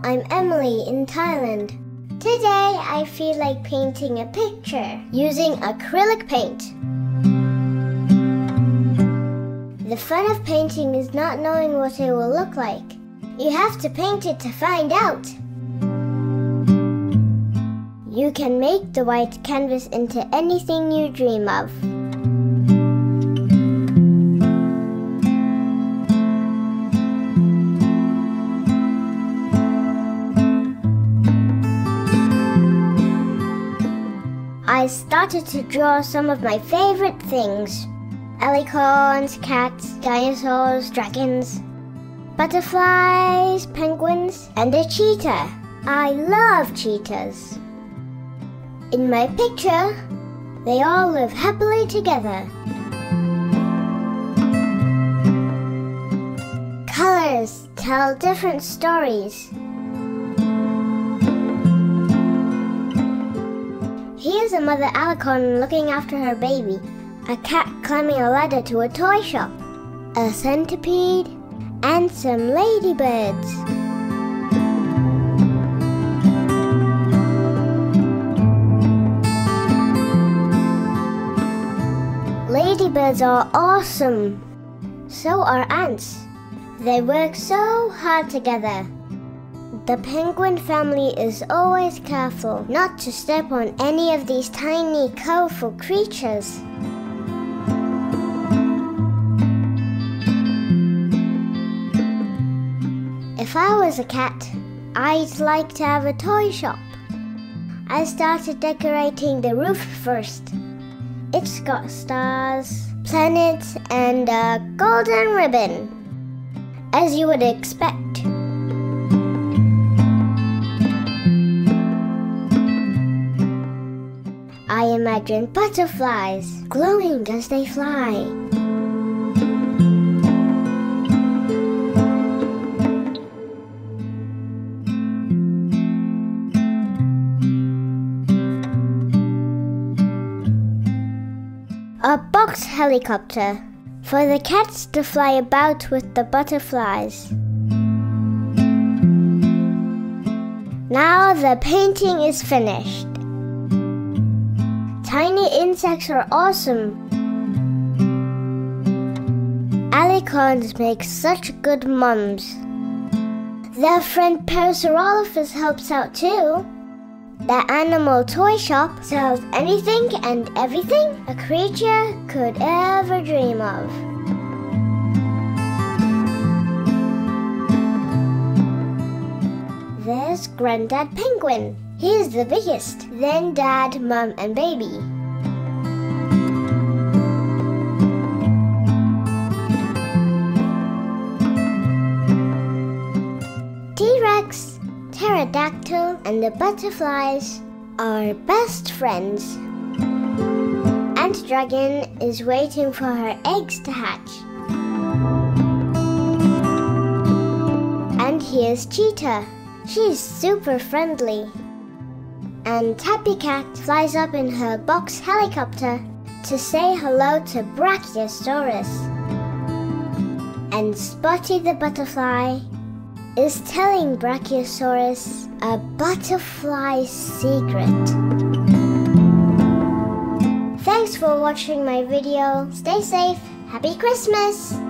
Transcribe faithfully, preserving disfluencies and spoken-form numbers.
I'm Emilie in Thailand. Today I feel like painting a picture using acrylic paint. The fun of painting is not knowing what it will look like. You have to paint it to find out. You can make the white canvas into anything you dream of. I started to draw some of my favorite things. Alicorns, cats, dinosaurs, dragons, butterflies, penguins, and a cheetah. I love cheetahs. In my picture, they all live happily together. Colors tell different stories. Here's a mother alicorn looking after her baby, a cat climbing a ladder to a toy shop, a centipede, and some ladybirds. Ladybirds are awesome. So are ants. They work so hard together. The penguin family is always careful not to step on any of these tiny, colorful creatures. If I was a cat, I'd like to have a toy shop. I started decorating the roof first. It's got stars, planets, and a golden ribbon, as you would expect. I imagine butterflies glowing as they fly. A box helicopter for the cats to fly about with the butterflies. Now the painting is finished. Tiny insects are awesome. Alicorns make such good mums. Their friend Parasaurolophus helps out too. The animal toy shop sells anything and everything a creature could ever dream of. There's Granddad Penguin. He's the biggest. Then Dad, Mum, and Baby. T-Rex, Pterodactyl, and the butterflies are best friends. Ant Dragon is waiting for her eggs to hatch. And here's Cheetah. She's super friendly. And Tappy Cat flies up in her box helicopter to say hello to Brachiosaurus. And Spotty the butterfly is telling Brachiosaurus a butterfly secret. Thanks for watching my video. Stay safe. Happy Christmas!